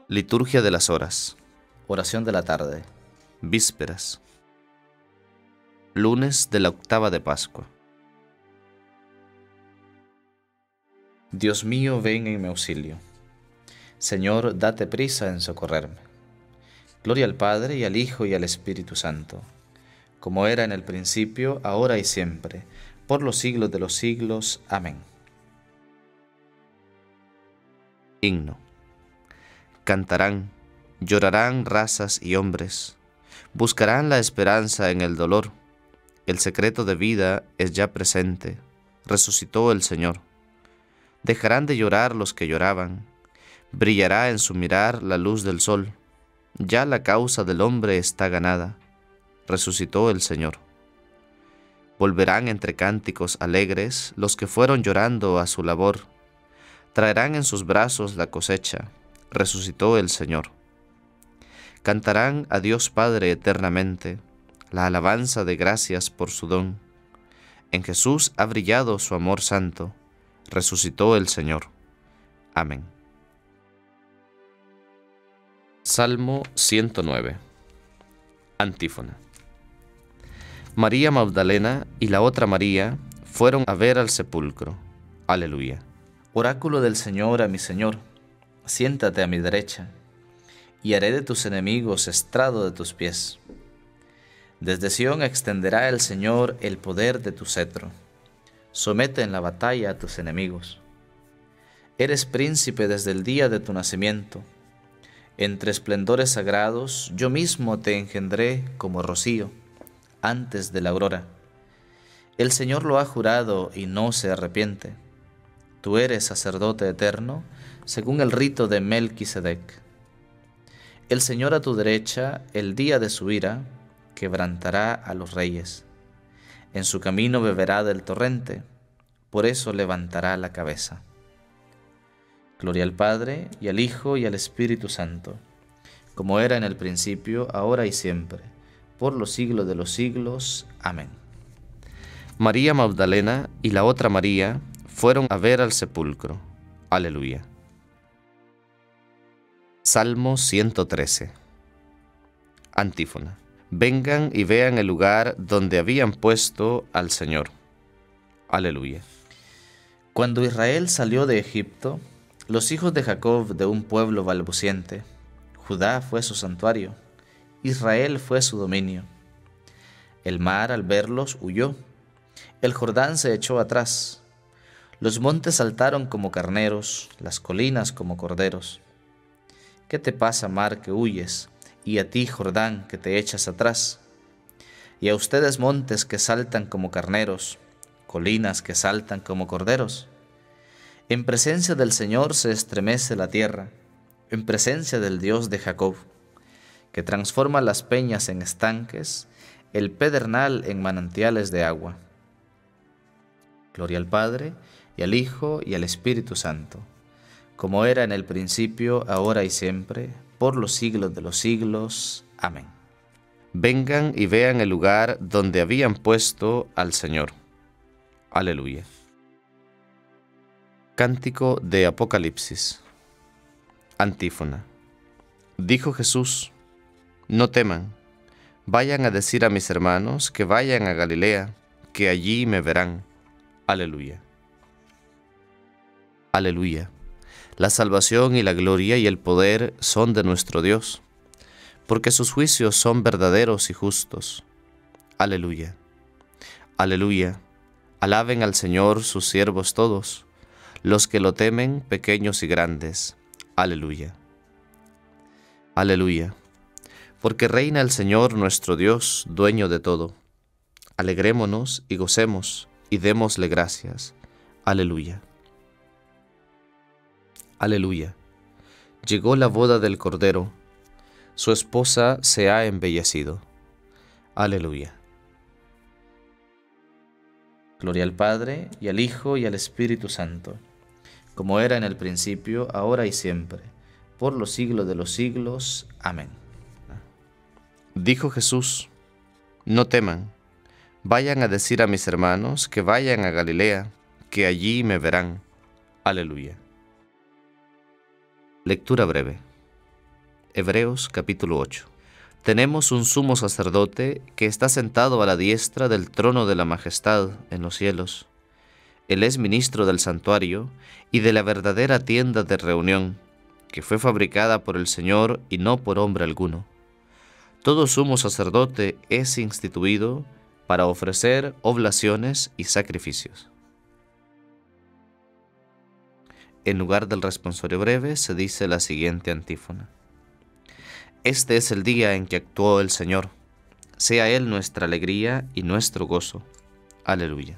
Liturgia de las horas. Oración de la tarde. Vísperas. Lunes de la octava de Pascua. Dios mío, ven en mi auxilio. Señor, date prisa en socorrerme. Gloria al Padre, y al Hijo, y al Espíritu Santo, como era en el principio, ahora y siempre, por los siglos de los siglos. Amén. Himno. Cantarán, llorarán razas y hombres, buscarán la esperanza en el dolor. El secreto de vida es ya presente, resucitó el Señor. Dejarán de llorar los que lloraban, brillará en su mirar la luz del sol. Ya la causa del hombre está ganada, resucitó el Señor. Volverán entre cánticos alegres los que fueron llorando a su labor, traerán en sus brazos la cosecha, resucitó el Señor. Cantarán a Dios Padre eternamente, la alabanza de gracias por su don. En Jesús ha brillado su amor santo, resucitó el Señor. Amén. Salmo 109. Antífona. María Magdalena y la otra María fueron a ver al sepulcro. Aleluya. Oráculo del Señor a mi Señor, siéntate a mi derecha, y haré de tus enemigos estrado de tus pies. Desde Sión extenderá el Señor el poder de tu cetro. Somete en la batalla a tus enemigos. Eres príncipe desde el día de tu nacimiento. Entre esplendores sagrados yo mismo te engendré como rocío, antes de la aurora. El Señor lo ha jurado y no se arrepiente. Tú eres sacerdote eterno, según el rito de Melquisedec. El Señor a tu derecha, el día de su ira, quebrantará a los reyes. En su camino beberá del torrente, por eso levantará la cabeza. Gloria al Padre, y al Hijo, y al Espíritu Santo, como era en el principio, ahora y siempre, por los siglos de los siglos. Amén. María Magdalena y la otra María fueron a ver al sepulcro. Aleluya. Salmo 113. Antífona. Vengan y vean el lugar donde habían puesto al Señor. Aleluya. Cuando Israel salió de Egipto, los hijos de Jacob de un pueblo balbuciente, Judá fue su santuario, Israel fue su dominio. El mar al verlos huyó, el Jordán se echó atrás. Los montes saltaron como carneros, las colinas como corderos. ¿Qué te pasa, mar, que huyes? Y a ti, Jordán, que te echas atrás. Y a ustedes, montes que saltan como carneros, colinas que saltan como corderos. En presencia del Señor se estremece la tierra, en presencia del Dios de Jacob, que transforma las peñas en estanques, el pedernal en manantiales de agua. Gloria al Padre, y al Hijo, y al Espíritu Santo, como era en el principio, ahora y siempre, por los siglos de los siglos. Amén. Vengan y vean el lugar donde habían puesto al Señor. Aleluya. Cántico de Apocalipsis. Antífona. Dijo Jesús: no teman, vayan a decir a mis hermanos que vayan a Galilea, que allí me verán. Aleluya. Aleluya. La salvación y la gloria y el poder son de nuestro Dios, porque sus juicios son verdaderos y justos. Aleluya. Aleluya. Alaben al Señor sus siervos todos, los que lo temen, pequeños y grandes. Aleluya. Aleluya. Porque reina el Señor nuestro Dios, dueño de todo. Alegrémonos y gocemos, y démosle gracias. Aleluya. Aleluya. Llegó la boda del Cordero, su esposa se ha embellecido. Aleluya. Gloria al Padre, y al Hijo, y al Espíritu Santo, como era en el principio, ahora y siempre, por los siglos de los siglos. Amén. Dijo Jesús: no teman, vayan a decir a mis hermanos que vayan a Galilea, que allí me verán. Aleluya. Lectura breve. Hebreos capítulo 8. Tenemos un sumo sacerdote que está sentado a la diestra del trono de la majestad en los cielos. Él es ministro del santuario y de la verdadera tienda de reunión, que fue fabricada por el Señor y no por hombre alguno. Todo sumo sacerdote es instituido para ofrecer oblaciones y sacrificios. En lugar del responsorio breve se dice la siguiente antífona. Este es el día en que actuó el Señor. Sea Él nuestra alegría y nuestro gozo. Aleluya.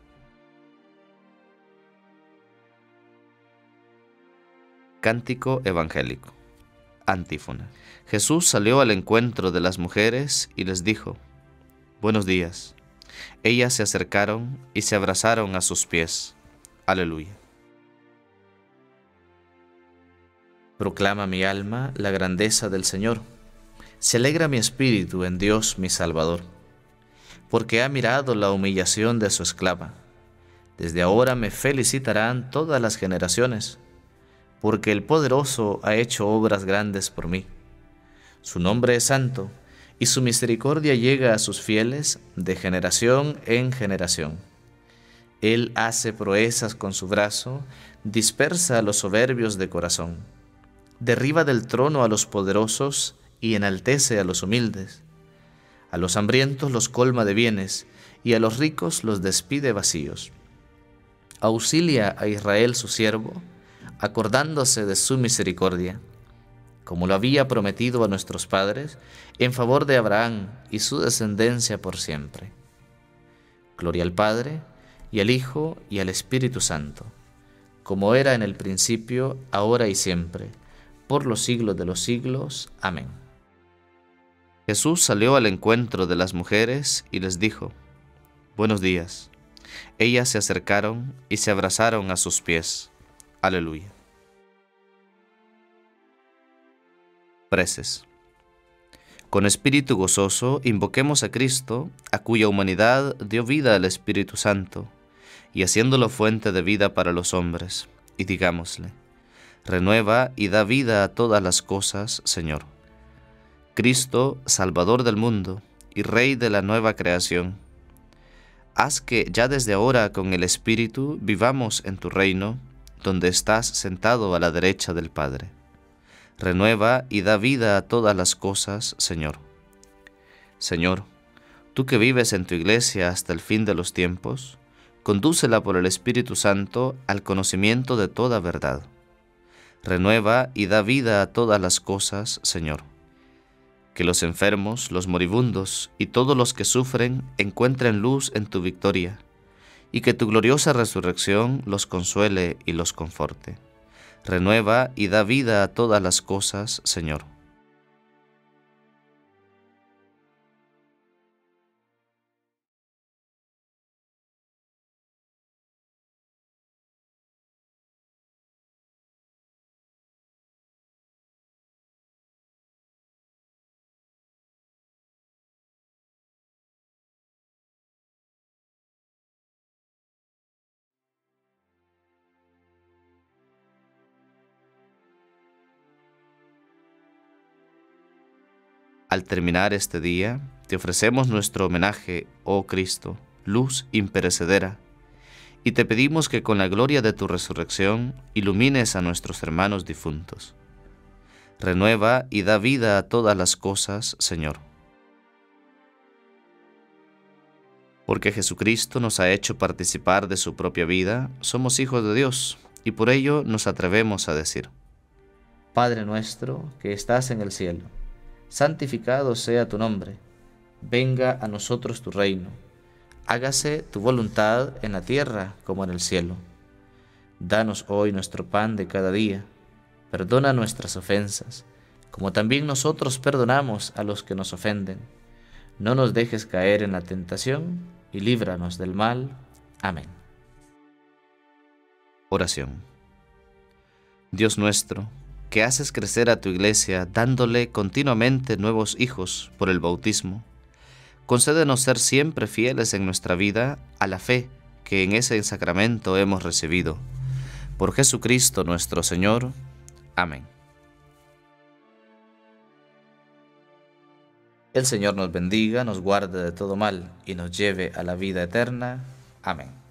Cántico evangélico. Antífona. Jesús salió al encuentro de las mujeres y les dijo: Buenos días. Ellas se acercaron y se abrazaron a sus pies. Aleluya. Proclama mi alma la grandeza del Señor. Se alegra mi espíritu en Dios mi Salvador, porque ha mirado la humillación de su esclava. Desde ahora me felicitarán todas las generaciones, porque el Poderoso ha hecho obras grandes por mí. Su nombre es santo, y su misericordia llega a sus fieles de generación en generación. Él hace proezas con su brazo, dispersa a los soberbios de corazón. Derriba del trono a los poderosos y enaltece a los humildes. A los hambrientos los colma de bienes, y a los ricos los despide vacíos. Auxilia a Israel su siervo, acordándose de su misericordia, como lo había prometido a nuestros padres, en favor de Abraham y su descendencia por siempre. Gloria al Padre, y al Hijo, y al Espíritu Santo, como era en el principio, ahora y siempre, por los siglos de los siglos. Amén. Jesús salió al encuentro de las mujeres y les dijo: Buenos días. Ellas se acercaron y se abrazaron a sus pies. Aleluya. Preces. Con espíritu gozoso invoquemos a Cristo, a cuya humanidad dio vida al Espíritu Santo, y haciéndolo fuente de vida para los hombres, y digámosle: Renueva y da vida a todas las cosas, Señor. Cristo, Salvador del mundo y Rey de la nueva creación, haz que ya desde ahora con el Espíritu vivamos en tu reino, donde estás sentado a la derecha del Padre. Renueva y da vida a todas las cosas, Señor. Señor, tú que vives en tu iglesia hasta el fin de los tiempos, condúcela por el Espíritu Santo al conocimiento de toda verdad. Renueva y da vida a todas las cosas, Señor. Que los enfermos, los moribundos y todos los que sufren encuentren luz en tu victoria, y que tu gloriosa resurrección los consuele y los conforte. Renueva y da vida a todas las cosas, Señor. Al terminar este día, te ofrecemos nuestro homenaje, oh Cristo, luz imperecedera, y te pedimos que con la gloria de tu resurrección ilumines a nuestros hermanos difuntos. Renueva y da vida a todas las cosas, Señor. Porque Jesucristo nos ha hecho participar de su propia vida, somos hijos de Dios, y por ello nos atrevemos a decir: Padre nuestro que estás en el cielo, santificado sea tu nombre. Venga a nosotros tu reino. Hágase tu voluntad en la tierra como en el cielo. Danos hoy nuestro pan de cada día. Perdona nuestras ofensas, como también nosotros perdonamos a los que nos ofenden. No nos dejes caer en la tentación, y líbranos del mal. Amén. Oración. Dios nuestro, que haces crecer a tu iglesia dándole continuamente nuevos hijos por el bautismo, concédenos ser siempre fieles en nuestra vida a la fe que en ese sacramento hemos recibido. Por Jesucristo nuestro Señor. Amén. El Señor nos bendiga, nos guarde de todo mal y nos lleve a la vida eterna. Amén.